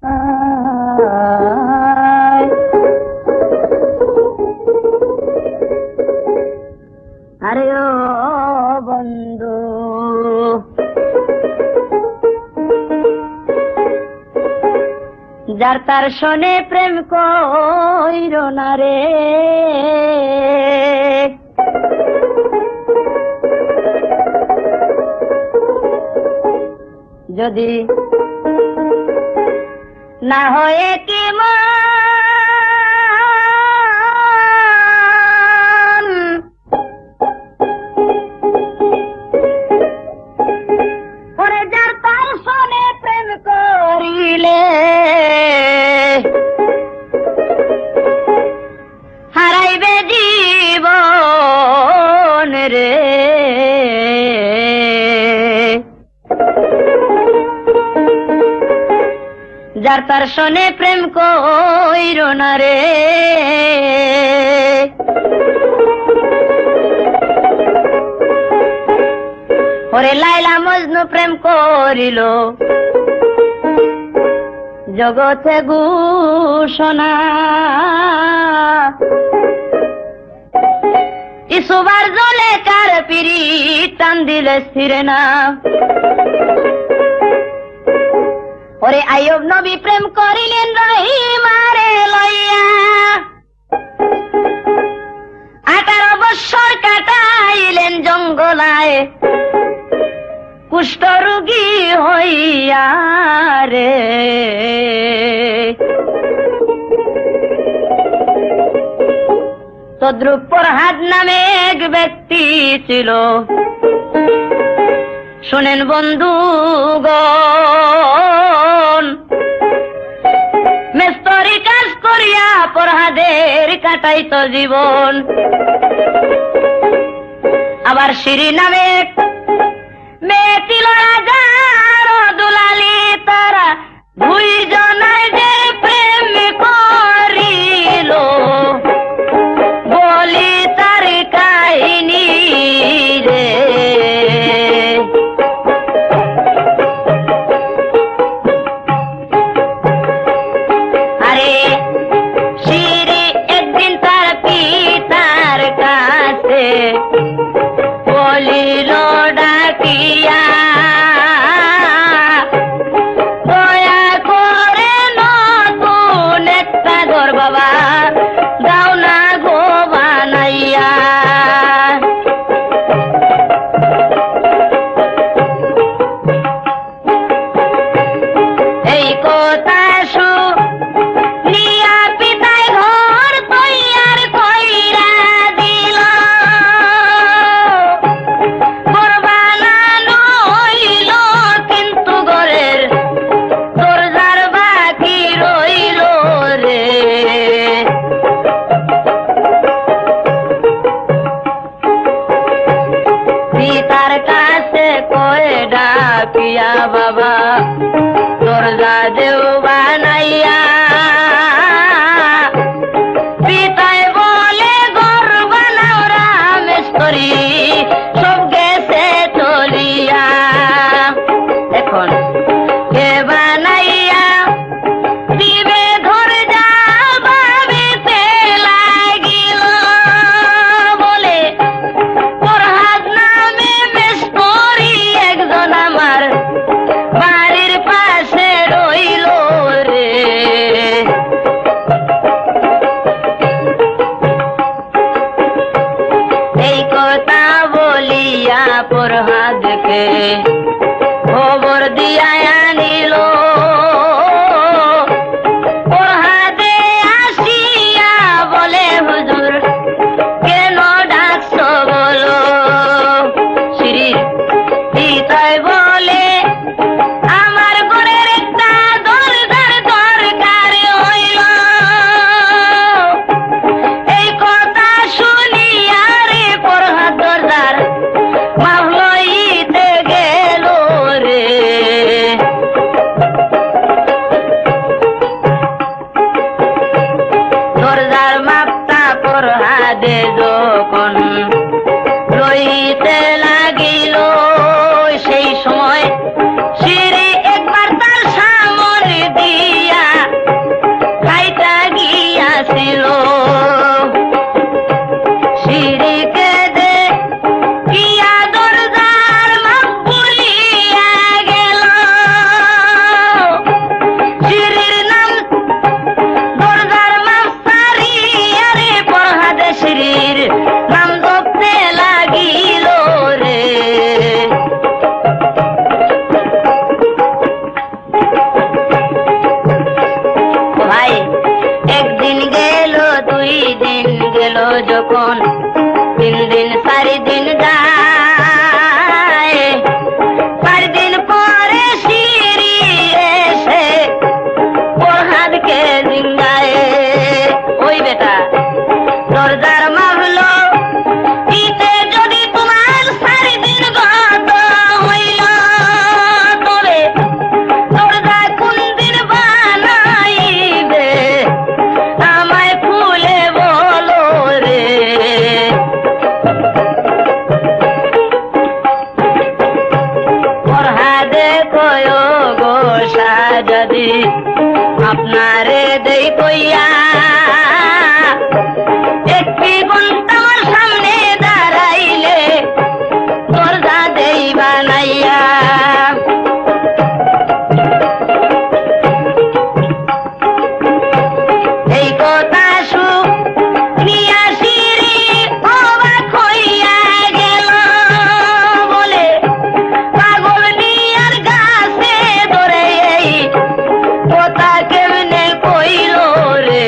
আরে ও বন্ধু, যার তার শোনে প্রেম কইর না রে, যদি না হয়ে কি মান, ওরে যার তার শোনে প্রেম করিলে হারাইবে জীবন রে, যার তার শোনে প্রেম কইর না রে। ওরে লাইলা মজনু প্রেম করিল জগতে ঘোষণা, ইসুবার জলে কার পিরি টান দিলে স্থিরে না। ওরে আইয়ুব নবী প্রেম করিলেন রহিমারে লইয়া, 18 বৎসর কাটাইলেন জঙ্গলায় কুষ্ঠ রোগী হইয়া রে। তদ্রূপ প্রহ্লাদ নামে এক ব্যক্তি ছিল, শোনেন বন্ধুগণ, মেস্তরি কাজ করিয়া প্রহ্লাদের কাটাইত জীবন। আবার শিরি নামে মেয়ে ছিল রাজার দুলালি, তারা 2 জনায় যে প্রেম করিল বলি তার কাহিনী রে। আরে শিরি একদিন তার পিতার কাছে বলিল ডাকিয়া, দয়া করে নতুন একটা ঘর বাবা দাও না গো বানাইয়া। এই কথা শুনিয়া পিতায় ঘর তৈয়ার কইরা দিল, ঘর বানানো হইল কিন্তু ঘরের দরজার বাকি রইল রে। পিতার কাছে কয়ে ডাকিয়া বাবা দরজা দেও বানাইয়া, পিতায় বলে ঘর বানাও রামেশ্বরী সব গেছে চলিয়া। এখন কে বানাইয়া দিবে দরজা ভাবিতে লাগিল, বলে প্রহ্লাদ নামে মেস্তরি একজন আমার বাড়ির পাশে রইল রে। এই কথা বলিয়া প্রহ্লাদকে খবর দিয়া আনিল, প্রহ্লাদে আসিয়া বলে হুজুর কেন ডাকছ বলো। শ্রী পিতায় বলে আমার ঘরের একটা দরজার দরকার হইল। এই কথা শুনিয়া রে প্রহ্লাদ দরজার মাপ লইতে গেল যখন 3 দিন 4 দিন যায়, 4 দিন পরে সিঁড়ি এসে ফরহাদকে জিঙ্গায়। ওই বেটা দরজার মাহলো ইতে যদি তোমার 4 দিন গত হইল, তবে দরজা কোন দিন বানাইবে আমায় খুলে বলো রে। ফরহাদে কয় গো শাহজাদি আপনারে দেই কইয়া, একটি ঘন্টা আমার সামনে দাঁড়াইলে দরজা দেই বানাইয়া। এই কথা শুনিয়া সিঁড়ি অবাক হইয়া গেল, বলে পাগল নিয়ার গাছে ধরে এই কথা কেমনে কইল রে।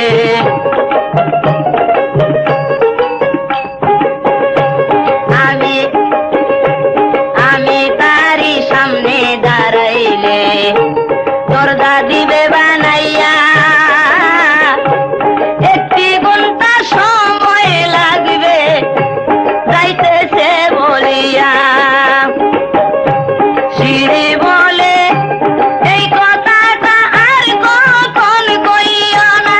আমি তারি সামনে দাঁড়াইলে দরজা দিবে বানাইয়া, একটি ঘন্টা সময় লাগবে যাইতেছে বলিয়া। সিঁড়ি বলে এই কথাটা আর কখন কইও না,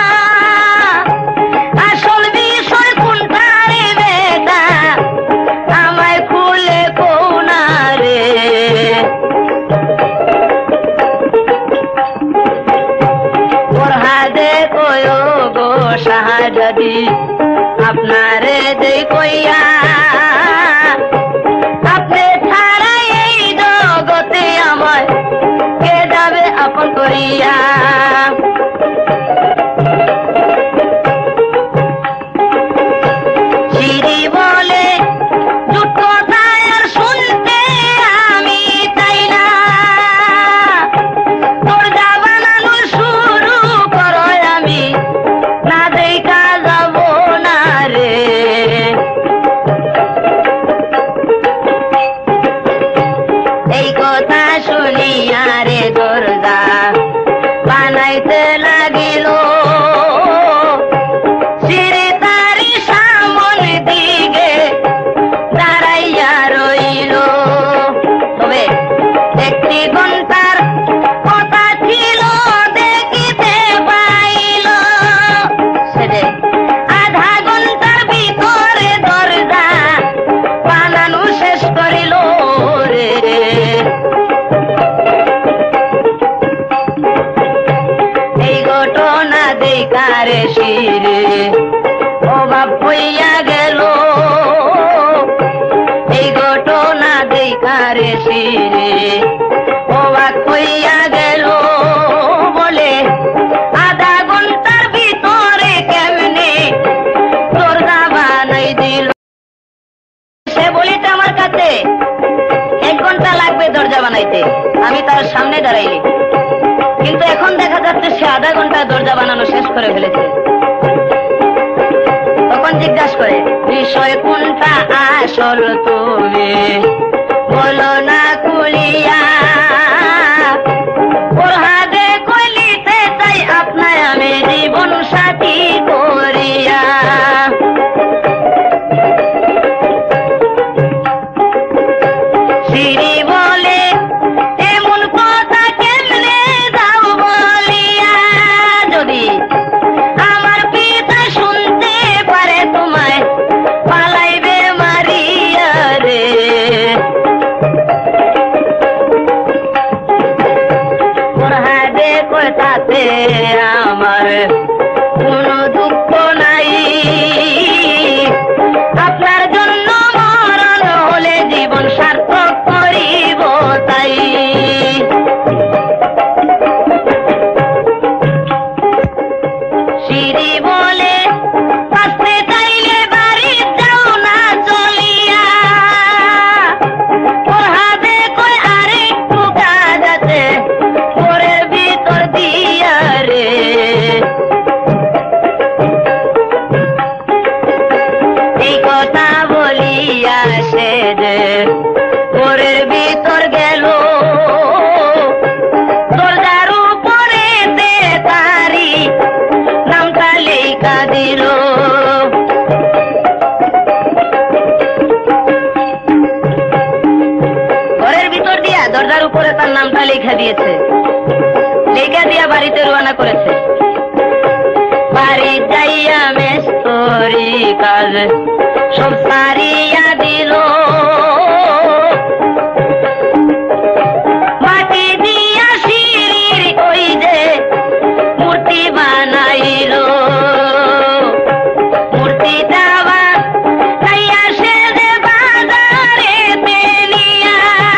আসল বিষয় কোনটা রে বেটা আমায় খুলে কও না রে। ফরহাদে কয় গো শাহজাদি আপনারে দেই কইয়া, আপনি ছাড়া এই জগতে আমায় কে যাবে আপন করিয়া। সিঁড়ি বলে জুট কথা আর শুনতে আমি চাই না, দরজা বানানো শুরু করো আমি না দেখা যাব না রে। এই কথা শুনিয়া রে দরজা বানাইতে লাগিল, সিঁড়ি তারি সামনে দিকে দাঁড়াইয়া রইল। তবে একটি ঘন্টার কথা ছিল দেখিতে পাইল, সেটা আধা ঘন্টার ভিতরে দরজা বানানো শেষ করিল রে। এই ঘটনা দেখারে সিঁড়ি অভাব হইয়া গেল, এই ঘটনা দেখারে সিঁড়ি অবাক হইয়া গেল, বলে আধা ঘন্টার ভিতরে কেমনে দরজা বানাই দিল। সে বলিতে আমার কাছে 1 ঘন্টা লাগবে দরজা বানাইতে, আমি তার সামনে দাঁড়াইলি, কিন্তু এখন দেখা যাচ্ছে সে আধা ঘন্টায় দরজা বানানো শেষ করে ফেলেছে। তখন জিজ্ঞাসা করে বিষয় কোনটা আসল তুমি বলো না খুলিয়া। ফরহাদে কইলিতে চাই আপনায় আমি জীবন সাথী করিয়া। সিঁড়ি বলে এমন কথা কেমনে যাও বলিয়া, যদি আমার পিতা শুনতে পারে তোমায় পালাইবে মারিয়া রে। ফরহাদে কথাতে আমার কোনো দুঃখ নাই, আপনার জন্য মরণ হলে জীবন সার্থক করিব তাই। সিঁড়ি বলে আসতে চাইলে বাড়ি যাও না চলিয়া। ফরহাদে কয় আরেকটু কাজ আছে ঘরের ভিতর দিয়া রে। এইটা দিয়া বাড়িতে রওনা করেছে। বাড়ি যাইয়া মেস্তরি কাজ সব সারিয়া দিল, মাটি দিয়া সিঁড়ির ওই যে মূর্তি বানাইল। মূর্তিটা বানাইয়া সে যে বাজারে নিয়া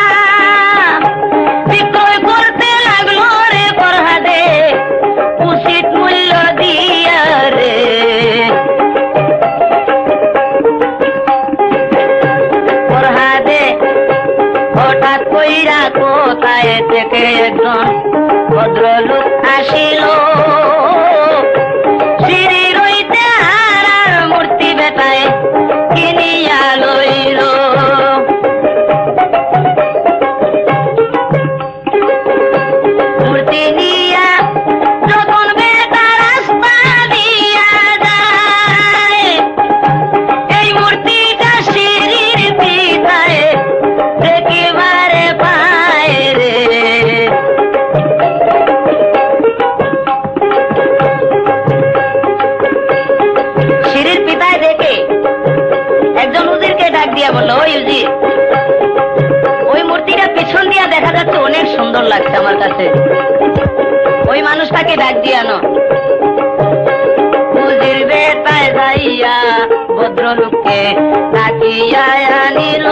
বিক্রয় করতে লাগলো রে ফরহাদে উচিত মূল্য দিয়া রে। ফরহাদে হঠাৎ কইরা কোথায় থেকে একজন ভদ্রলোক আসিল, সিঁড়ি রইতে হারার মূর্তি বেটায় কিনিয়া লইল। মূর্তি নিয়া যখন বেটা রাস্তা দিয়া যায়, এই মূর্তিটা সিঁড়ির পিতায় একেবারে পায় রে। সিঁড়ির পিতায় দেখে একজন উজিরকে ডাক দিয়া বলল, ওই উজির, ওই মূর্তিটা পিছন দিয়া দেখা যাচ্ছে অনেক সুন্দর লাগছে আমার কাছে, ওই মানুষটাকে ডাক দিয়ে আনো। উজির বেটায় যাইয়া ভদ্রলোককে ডাকিয়া আনিল।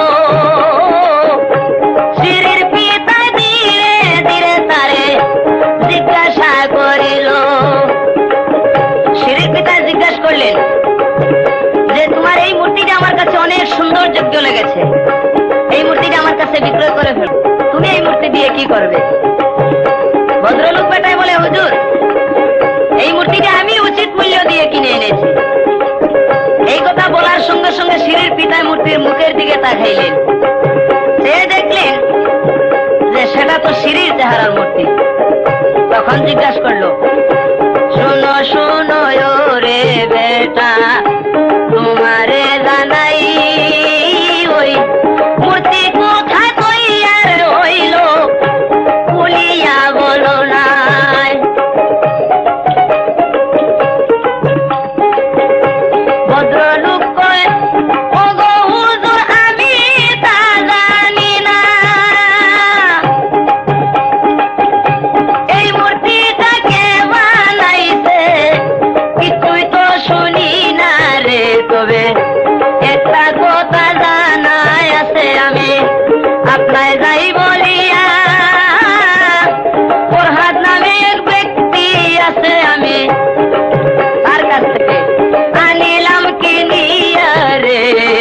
সিঁড়ির পিতায় ধীরে ধীরে তারে জিজ্ঞাসা করিল। সিঁড়ির পিতায় জিজ্ঞাসা করলেন যে তোমার এই মূর্তিটা আমার কাছে অনেক সৌন্দর্যযোগ্য লেগেছে, এই মূর্তিটা আমার কাছে বিক্রয় করে ফেল, তুমি এই মূর্তি দিয়ে কি করবে? ভদ্রলোক বেটায় বলে, হুজুর, এই মূর্তিটা আমি উচিত মূল্য দিয়ে কিনে এনেছি। এই কথা বলার সঙ্গে সঙ্গে সিঁড়ির পিতায় মূর্তির মুখের দিকে তাকাইলেন। সে দেখলেন যে সেটা তো সিঁড়ির চেহারার মূর্তি। তখন জিজ্ঞাসা করলো, শোনো শোনো রে বেটা, তোমারে জানাই ওই মূর্তি কোথায় তৈয়ার হইল, খুলিয়া বলো নাই। ভদ্রলোক কয়, ওগো হুজুর, আমি তা জানি না, এই মূর্তিটা কে বানাইছে কিছুই তো শুনি না রে। তবে একটা কথা জানাই আছে, আমি আপনায় যাই বলিয়া ফরহাদ নামে এক ব্যক্তি আছে, আমি তার কাছ থেকে আনিলাম কিনিয়া রে।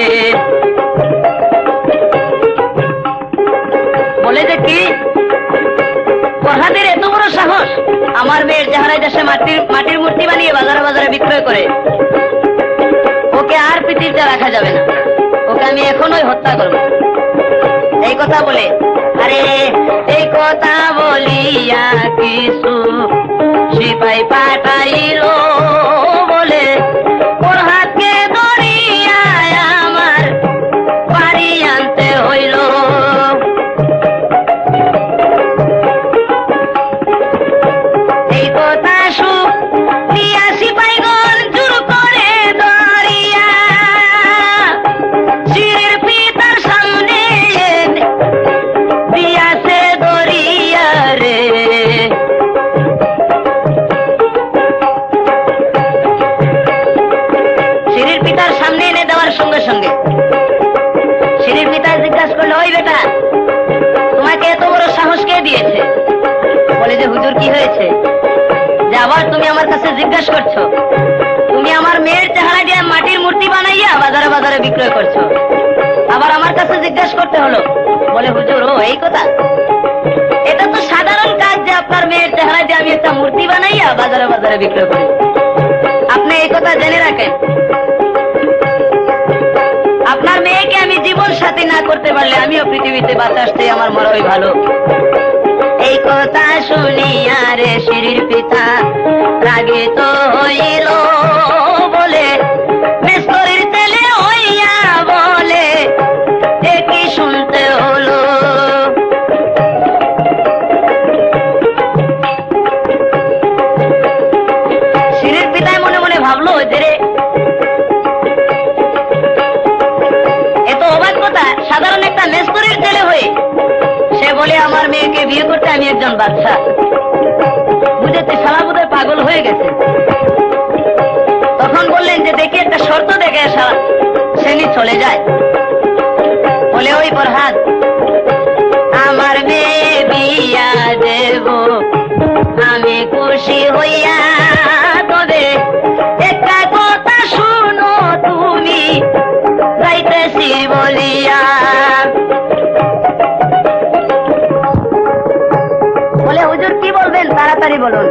বলে যে কি, ফরহাদের এত বড় সাহস, আমার মেয়ের চেহারায় দেশে মাটির মূর্তি বানিয়ে বাজারে বাজারে বিক্রয় করে, ওকে আর পৃথিবীতে রাখা যাবে না, ওকে আমি এখনই হত্যা করব। এই কথা বলে, আরে এই কথা বলিয়া কিছু সিপাই পাঠাইল, বলে ফরহাদকে ধরিয়া আমার বাড়ি আনতে হইল। এই কথা শুনিয়া সিপাইগণ জোর করে ধরিয়া সিঁড়ির পিতার সামনে দিয়াছে ধরিয়া রে। সিঁড়ির পিতার সামনে এনে দেওয়ার সঙ্গে সঙ্গে সিঁড়ির পিতা জিজ্ঞাসা করলো, ওই বেটা, তোমাকে এত বড় সাহস কে দিয়েছে? বলে যে, হুজুর, কি হয়েছে যে আবার তুমি আমার কাছে জিজ্ঞাসা করছো? তুমি আমার মেয়ের চেহারা দিয়ে মাটির মূর্তি বানাইয়া বাজারে বাজারে বিক্রয় করছো, আবার আমার কাছে জিজ্ঞাসা করতে হলো? বলে, হুজুর, ও এই কথা, এটা তো সাধারণ কাজ যে আপনার মেয়ের চেহারা দিয়ে আমি একটা মূর্তি বানাইয়া বাজারে বাজারে বিক্রয় করি, আপনি এই কথা জেনে রাখেন। আপনার মেয়েকে আমি জীবন সাথী না করতে পারলে আমিও পৃথিবীতে বাঁচাতে আমার মরাই ভালো। এই কথা শুনিয়া রে সিঁড়ির পিতা রাগিত হইল, বলে মেস্তরির তেলে হইয়া বলে, এ কি শুনতে হলো? বুঝেছে শালা বোধহয় পাগল হয়ে গেছে। তখন বললেন যে দেখি একটা শর্ত দেখে সেনি চলে যায়। বলে ওই প্রহাদ আমার মেয়ে বিয়া দেব আমি খুশি হইয়া, তবে একটা কথা শুনো তুমি যাইতেছি বলিয়া। বলে হুজুর কি বলবেন তাড়াতাড়ি বলুন।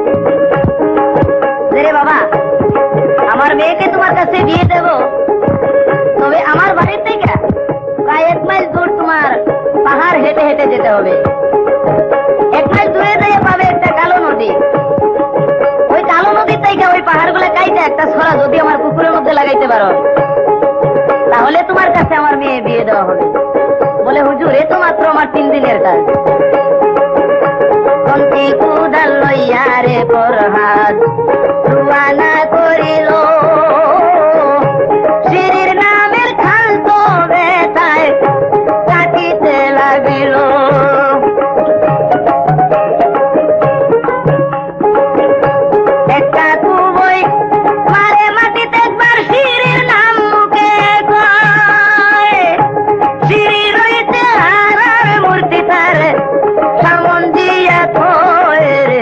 রে বাবা আমার মেয়েকে তোমার কাছে দিয়ে দেব, তবে আমার বাড়ির থেকে প্রায় 1 মাইল দূর তোমার পাহাড় হেঁটে হেঁটে যেতে হবে। 1 মাইল দূরে যেয়ে পাবে একটা কালো নদী। ওই কালো নদীর থেকে ওই পাহাড় গুলা কাইতে একটা ছড়া যদি আমার পুকুরের মধ্যে লাগাইতে পারো, তাহলে তোমার কাছে আমার মেয়ে বিয়ে দেওয়া হবে। বলে হুজুর এ তো মাত্র আমার 3 দিনের কাজ। কন্তি কুদাল লইয়া রে প্রহাদ রুয়ানা করিল, শ্রীর নামের খাল তো বেতায় কাটিতে লাগিল। একটা কুবই মারে মাটিতে একবার শ্রীর নাম মুখে কয়, শ্রী রইতে হারার মূর্তি তার সামন দিয়া থয় রে।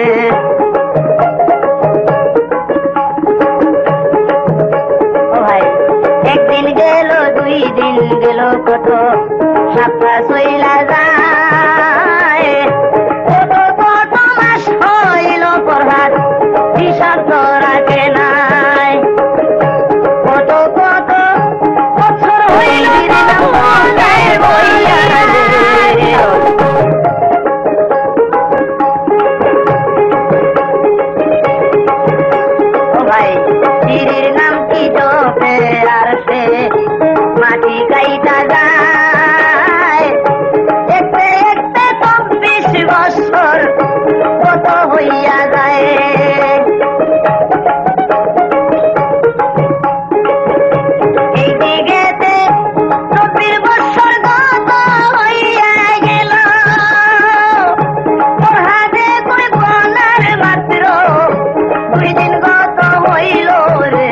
ও ভাই একদিন গেল 2 দিন গেল কত সাপা সইলা যায়, কত কত মাস হইল প্রহাদ হিসাব তো রাখে নাই, কত কত বছর হইল বইয়া রে। ও ভাই শ্রীর নাম কি জপে আর সে মাটি কাইটা যায়, দেখতে দেখতে 24 বছর কত হইয়া যায়। এইদিকেতে 24 বছর কত হইয়া গেল, প্রহাদে কই বলার মাত্র 2 দিন কত হইল রে।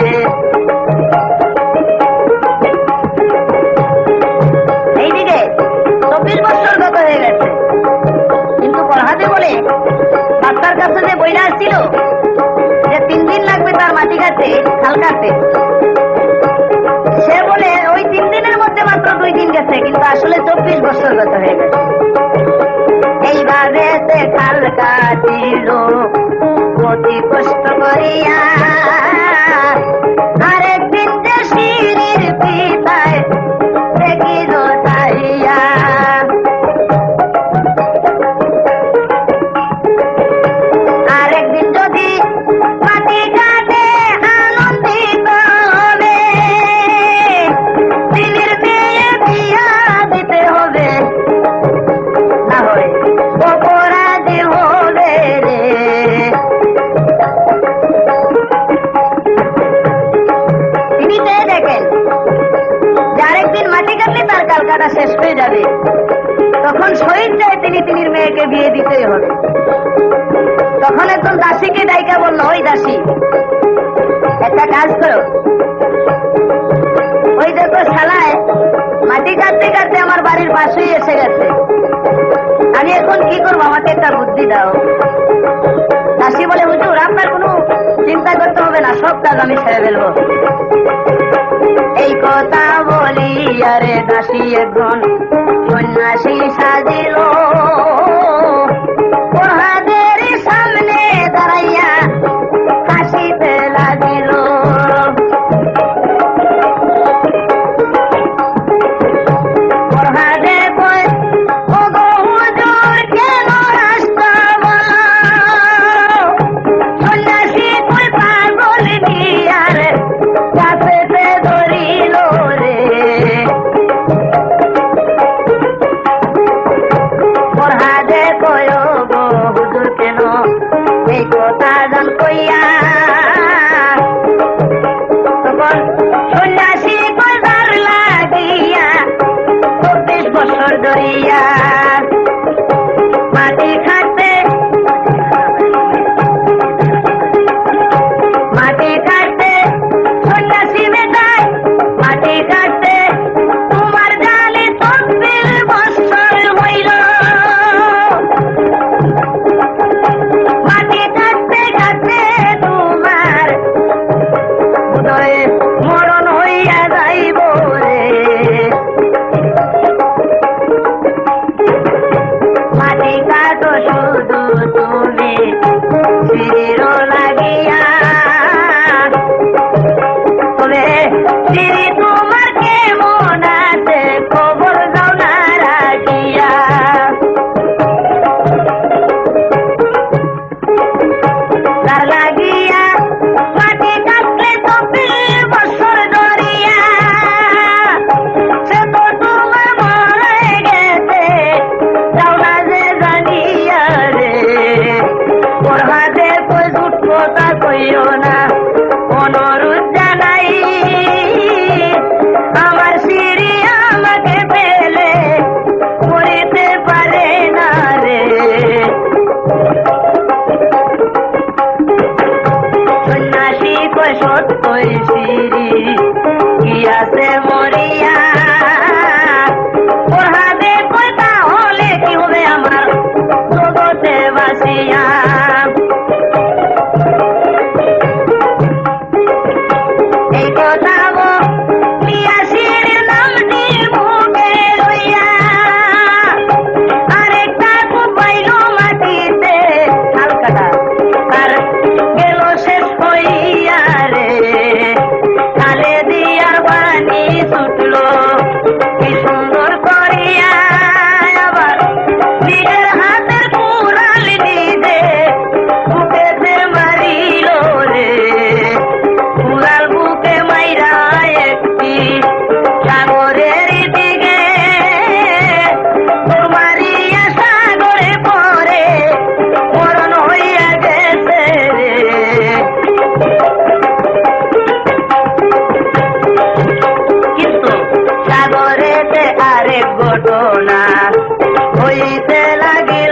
এইদিকে 24 বছর কত হয়ে গেছে, কিন্তু প্রহাদে বলে ডাক্তার কাছে যে বইলা আসছিল যে 3 দিন লাগবে তার মাটি কাটতে খাল কাটতে, সে বলে ওই 3 দিনের মধ্যে মাত্র 2 দিন গেছে, কিন্তু আসলে 24 বছর গত হয়ে গেছে। এইভাবে সে খাল কাটিল অতি কষ্ট করিয়া, আরেকদিন যে শ্রীর পিতায় দেখিল তাইয়া, আরেকদিন যদি মাটি কাটে আনন্দিত হবে, দিনের মেয়ে বিয়া দিতে হবে, না হয় অপরাধী হবে রে। তিনি চেয়ে দেখেন যে আরেকদিন মাটি কাটলে তার কাল কাটা শেষ হয়ে যাবে, তখন শহীদ চায় তিনির মেয়েকে বিয়ে দিতেই হবে। তখন একজন দাসীকে ডাইকা বলল, ওই দাসী একটা কাজ করো, ওই দেখো শালায় মাটি কাটতে কাটতে আমার বাড়ির পাশেই এসে গেছে, আমি এখন কি করবো আমাকে একটা বুদ্ধি দাও। দাসী বলে হুজুর আপনার কোনো চিন্তা করতে হবে না, সব কাজ আমি সেরে ফেলবো। এই কথা বলি আরে দাসী একজন সন্ন্যাসী সাজিল, প্রহাদের সামনে দাঁড়াইয়া হাসিতে লাগিল। প্রহাদে কয় ও গো হুজুর কেন হাসতা বলো, সন্ন্যাসী কয় পাগল নিয়ার কাছেতে ধরিল রে। করিও না অনুরোধ জানাই আমার সিঁড়ি আমাকে পেলে মরিতে পারে না রে সন্ন্যাসী কয় সত্যই সিঁড়ি কি আছে মরিয়া ওহাদে কয় তাহলে কি হবে আমার জগতে বাসিয়া এই কথা বলিয়া সিঁড়ির নামটি মুখে লইয়া আরেকটা কুপাইল মাটিতে হালকাটা আর গেল শেষ হইয়া রে খালে দিয়ার পানি ছুটলো কি সুন্দর করিয়া আবার নিজের হাতের কুড়াল নিজে বুকেতে মারিল রে কুড়াল বুকে মাইরা একটি সাগরের দিকে মারিয়া সাগরে পরে মরণ হইয়া গেছে রে কিন্তু সাগরেতে আরেক ঘটনা হইতে লাগিল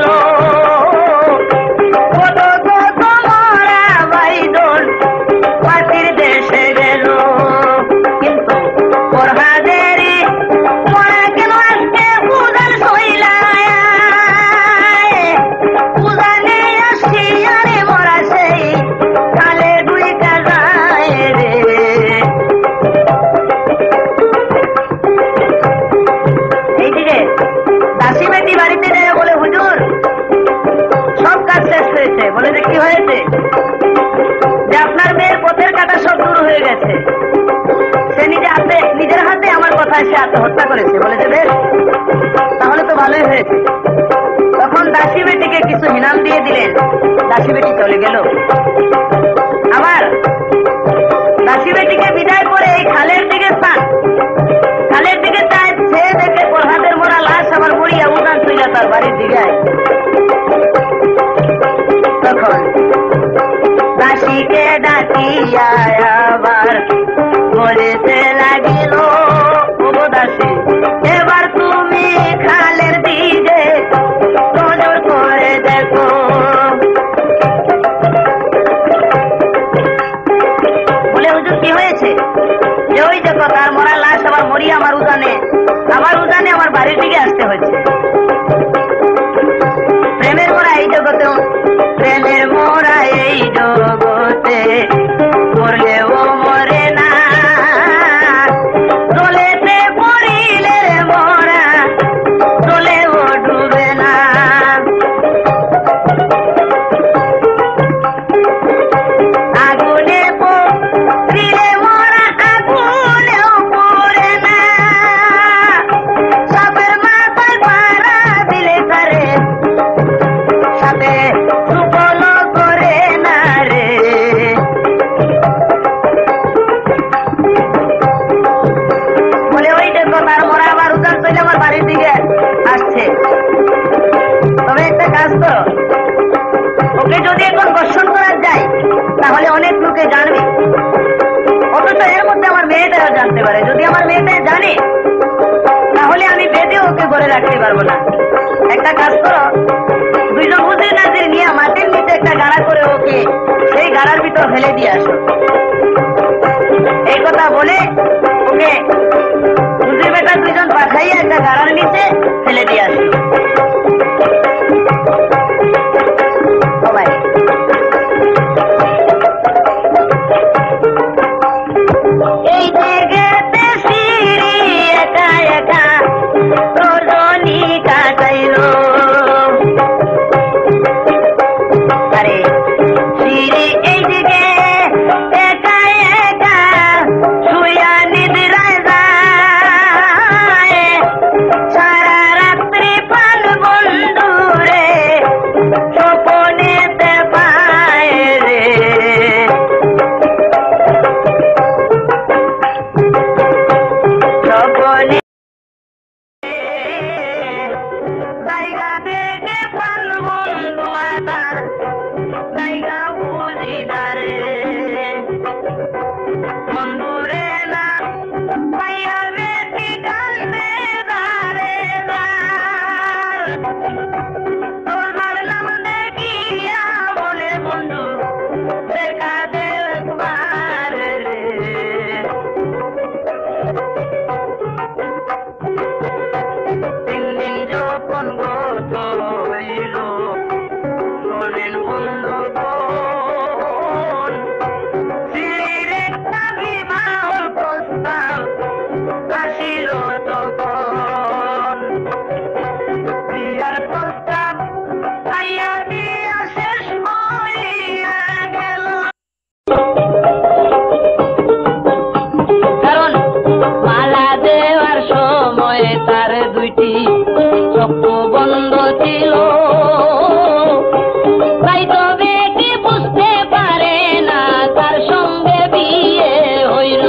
কত কত মরা বাইদন পাখির দেশে গেল কিন্তু পরহাদেরই মরা কেন আজকে পূজার শৈলায় পূজা নেই আসছি আরে মরা সেই কালে দুই কাজায় রে এইদিকে দাসী বেটি বাড়িতে যায় বলে হুজুর সব কাজ শেষ হয়েছে বলে যে কি হয়েছে যে আপনার মেয়ের পথের কাটা সব দূর হয়ে গেছে সে নিজের হাতে আমার কথা সে আত্মহত্যা করেছে বলে যে বেশ তাহলে তো ভালোই হয়েছে তখন দাসী বেটিকে কিছু ইনাম দিয়ে দিলেন দাসী বেটি চলে গেল আবার দাসী বেটিকে বিদায় করে এই খালের দিকে চায় সে দেখে প্রহাদের মোড়া লাশ আবার মরিয়া উদান তুইলা তার বাড়ির দিকে তখন দাসীকে ডাকিয়া আবার বলিতে লাগিল ও দাসী এবার তুমি খালের দিকে নজর করে দেখো বলে হুজুর কি হয়েছে যে ওই দেখো তার মরা লাশ আবার মরিয়া আমার উদানে আমার বাড়ির দিকে আসতে হচ্ছে প্রেমের মোরা এই জগতে প্রেমের মোরা এই জগতে মরলেও মরে না জলেতে পড়িলে মোরা জলেও ডুবে না আগুনে পড়িলে মোরা আগুনেও পড়ে না সাপের মাথায় পাড়া দিলে তারে সাপে সুফল করে না রে বলে ওই দেখো তার মরা আবার উদার চলে আমার বাড়ির দিকে আসছে তবে একটা কাজ করো ওকে যদি এখন দর্শন করা যায় তাহলে অনেক লোকে জানবে অথচ এর মধ্যে আমার মেয়েটাও জানতে পারে যদি আমার মেয়েটা জানে তাহলে আমি বেঁধে ওকে ঘরে রাখতে পারবো না একটা কাজ করো দুইজন হুজুর নাজির নিয়ে মাটির নিচে একটা গাড়া করে ওকে সেই গাড়ার ভিতর ফেলে দিয়ে আসো এই কথা বলে ওকে হুজুর বেটা দুইজন পাঠাইয়া একটা গাড়ার নিচে ফেলে দিয়ে আসো সবাই এই জায়গাতে সিঁড়ি একা একা রজনী কাটাইল আরে সিঁড়ি এই দিকে একা একা শুয়া নিদ্রায় যায় সারা রাত্রি পান বন্ধুরে স্বপনেতে পায় রে স্বপনে জায়গা থেকে পান বন্ধু মাতার জায়গা বুঝি না রে শোনেন বন্ধুগণ, সিঁড়ির একটা বিবাহ প্রস্তাব আসিল তখন। বিয়ার প্রস্তাব আইয়া দিয়া শেষ হইয়া গেল। কারণ মালা দেওয়ার সময় তার দুইটি চক্ষু বন্ধ ছিল, তাই তবে কি বুঝতে পারে না তার সঙ্গে বিয়ে হইল।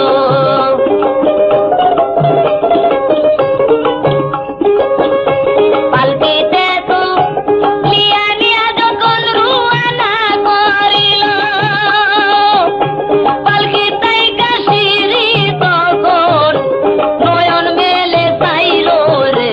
পালকিতে তো লিয়া নিয়া যখন রুয়ানা করিল, পালকি তাইকা সিঁড়ি তখন নয়ন মেলে চাইল রে।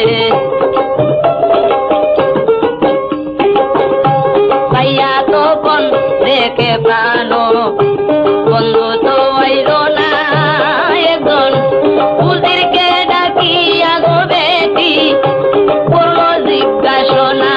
পাইয়া তখন দেখে প্রাণ বন্ধু তো আইল না একজন, উজিরকে ডাকিয়া গো বেটি করল জিজ্ঞাসনা।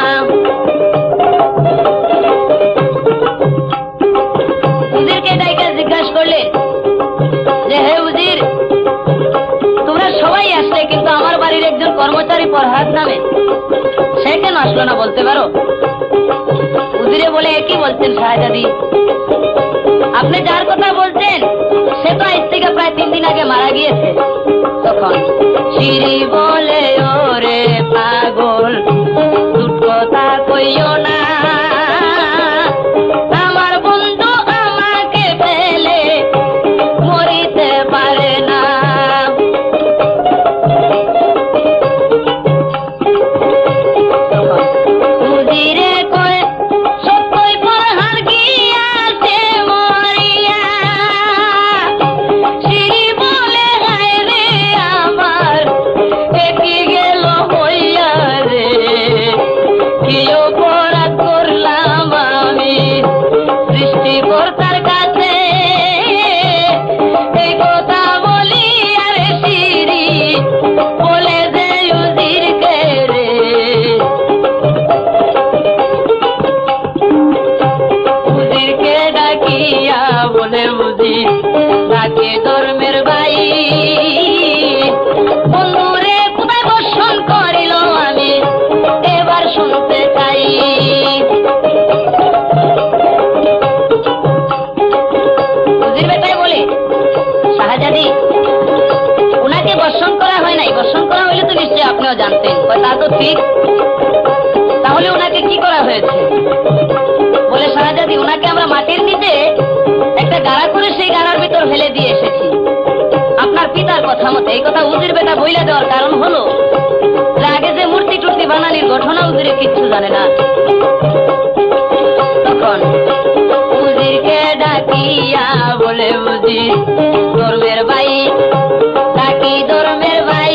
উজিরকে ডাইকা জিজ্ঞাসা করলে যে হে উজির, তোমরা সবাই আসলে কিন্তু আমার বাড়ির একজন কর্মচারী ফরহাদ নামে সে কেন আসলো না বলতে পারো? উজিরে বলে কি বলছেন শাহজাদি, আপনি যার কথা বলছেন সে তো আজ থেকে প্রায় 3 দিন আগে মারা গিয়েছে। তখন সিঁড়ি বলে ওরে পাগল, দুট কথা কইও না, আমার বন্ধু আমাকে ফেলে মরিতে পারে না। উজিরে কয় সত্যই ফরহাদ গিয়াছে মরিয়া। সিঁড়ি বলে হায় রে আমার একই গেল হইয়া রে, কি অপরাধ করলাম আমি সৃষ্টিকর্তার কাছে, এই কথা বলি আরে সিঁড়ি বলে যে উজিরকে রে। উজিরকে ডাকিয়া বলে উজির ডাকে ধর্মের ভাই, বন্ধুরে কোথায় বর্ষণ করিল আমি এবার শুনতে চাই। উজির বেটাই বলে শাহজাদি, উনাকে বর্ষণ করা হয় নাই, বর্ষণ করা হইলে তো নিশ্চয়ই আপনিও জানতেন। তা তো ঠিক, তাহলে উনাকে কি করা হয়েছে? বলে শাহজাদি, উনাকে আমরা মাটির নিচে একটা গাড়া করে সেই গাড়ার ভিতর ফেলে দিয়ে এসেছি আপনার পিতার কথা মতে। এই কথা উজির বেটা বইলা দেওয়ার কারণ হলো যে আগে যে মূর্তি টুর্তি বানানির ঘটনা উজিরে কিচ্ছু জানে না। তখন উজিরকে ডাকিয়া বলে উজির ধর্মের ভাই, ডাকি ধর্মের ভাই,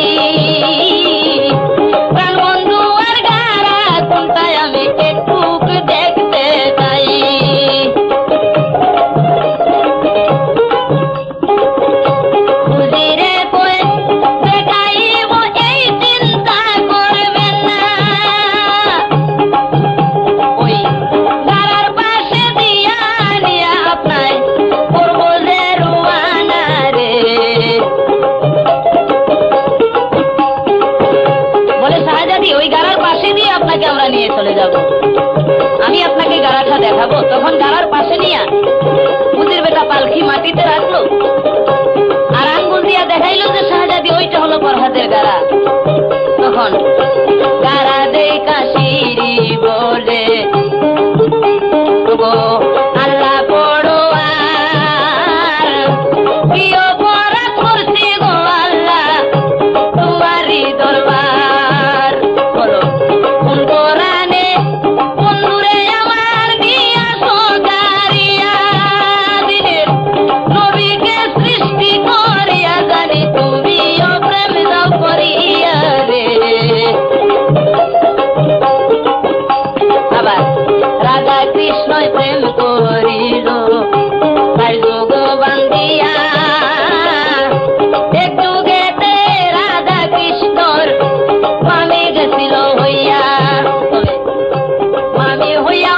প্রাণ বন্ধু আর গাড়া কোনটায় আমি একটু দেখতে চাই। উজিরে কয় দেখাইব এই চিন্তা করবেন না, ওই গাড়ার পাশে দিয়া নিয়া আপনায় করবো যে রুয়ানা রে। বলে শাহজাদি, ওই গাড়ার পাশে দিয়ে আপনাকে আমরা নিয়ে চলে যাব, আমি আপনাকে গাড়াটা দেখাবো। তখন গাড়ার পাশে নিয়ে উজির বেটা পালকি মাটিতে রাখলো আর আঙ্গুল দিয়া দেখাইলো যে শাহজাদি ওইটা হলো ফরহাদের গাড়া। তখন গাড়া দেখা সিঁড়ি বলে গো আল্লাহ বড় আর কি অপরাধ করছি গো আল্লাহ তোমারই দরবার। বলো কোন কোরআনে বন্ধুরে আমার দিয়া সগারিয়া দিনের নবীকে সৃষ্টি করিয়া জানি তুমিও প্রেম দাও করিয়া রে। আবার রাধা কৃষ্ণই প্রেম করিল তাই যোগ বান্ধিয়া, এক যুগেতে রাধা কৃষ্ণর মামি গেছিল হইয়া, মামি হইয়া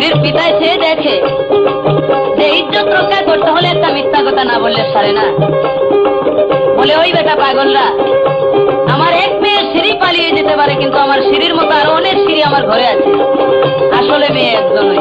সিঁড়ির পিতায় চেয়ে দেখে যে ইজ্জত রক্ষা করতে হলে একটা মিথ্যা কথা না বললে সারে না। বলে ওই বেটা পাগলরা, আমার এক মেয়ে সিঁড়ি পালিয়ে যেতে পারে, কিন্তু আমার সিঁড়ির মতো আরো অনেক সিঁড়ি আমার ঘরে আছে, আসলে মেয়ে একজনই।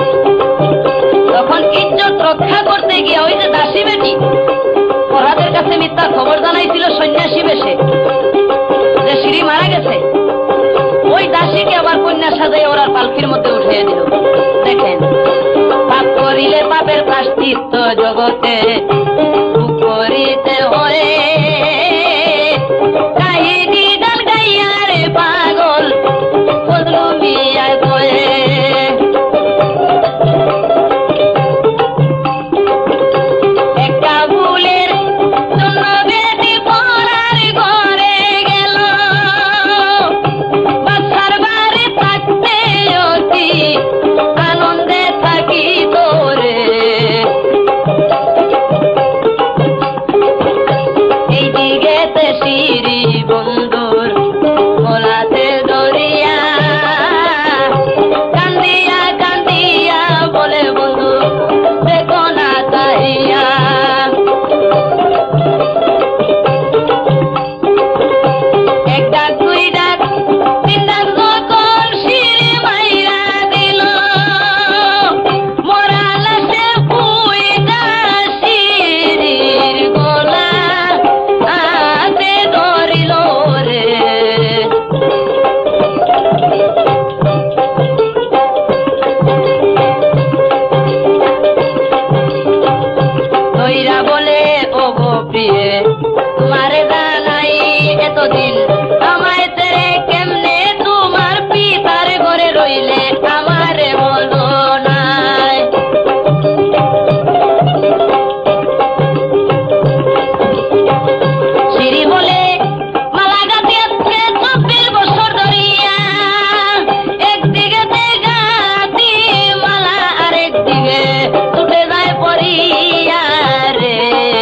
তখন ইজ্জত রক্ষা করতে গিয়ে ওই যে দাসী বেটি ওরাদের কাছে মিথ্যা খবর জানাইছিল সন্ন্যাসী বেশে যে সিঁড়ি মারা গেছে, ওই দাসীকে আবার কন্যা সাজাই ওরা পালকির মধ্যে উঠিয়ে দিল। দেখেন, পাপ করিলে পাপের প্রায়শ্চিত্ত জগতে করিতে হয়, কাহিনী গান গাইয়া রে পাগল বদলু মিয়া কয়ে। একটা ভুলের জন্য বেটি পড়ার ঘরে গেল, বাচ্চার বাড়ি থাকতে অতি আনন্দে থাকি তোরে। এইদিকে সিঁড়ি বন্ধুর গোলাতে দরিয়া, কান্দিয়া কান্দিয়া বলে বন্ধু দেখো না তাইয়া। এক ডাক দুই ডাক তিন ডাক যখন সিঁড়ি মাইরা দিল, মরা লাশে পুইটা সিঁড়ির গোলা হাতে ধরিল রে। তৈরা বলে ও গো প্রিয়ে তোমারে জানাই এতদিন আমায় তেরে কেমনে তোমার পিতার ঘরে রইলে আমারে বলো নাই। সিঁড়ি বলে মালা গাছি আছে 24 বছর ধরিয়া, একদিকে গাছি মালা আর একদিকে ছুটে যায় পরিয়া রে।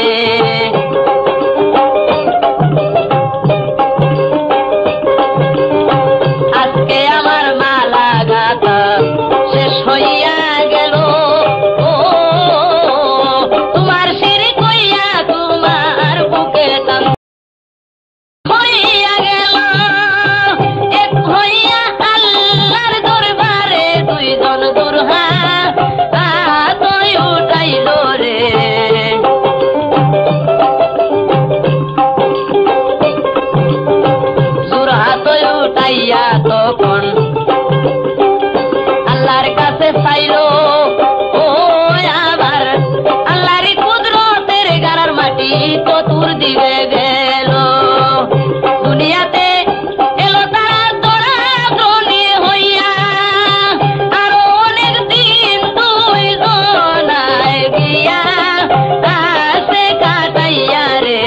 আজকে আমার মালা গাথা শেষ হইয়া গেল, ও তোমার সিঁড়ি কইয়া তোমার বুকে টান হইয়া গেল। এক হইয়া আল্লাহর দরবারে দুইজন দুরহা তুই উঠাইল রে। জুরহা তুই উঠাইয়া তখন আল্লাহর কাছে চাইল, ও আবার আল্লাহর কুদরতের গারার মাটি চতুর দিকে গেল। দুনিয়াতে এলো তারা দৌড়াদৌড়ি হইয়া, আরো অনেক দিন দুই জনায় গিয়া কাছে কাটাইয়া রে।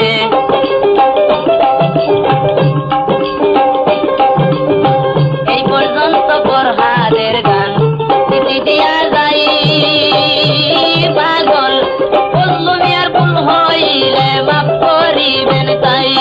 এই পর্যন্ত ফরহাদের গান স্মৃতি দিয়া যাই পাগল বললু মিয়ার ভুল হইলে মাফ করিবেন তাই।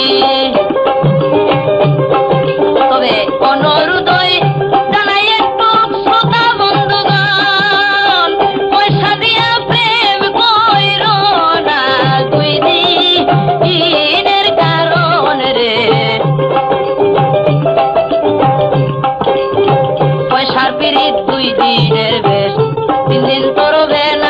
তবে অনুরোধই জানাই একটু শ্রোতা বন্ধুগণ, পয়সা দিয়া প্রেম কইর না দুই দিনের কারণ রে। পয়সার পিরিত 2 দিনের বেশ 3 দিন করবে না,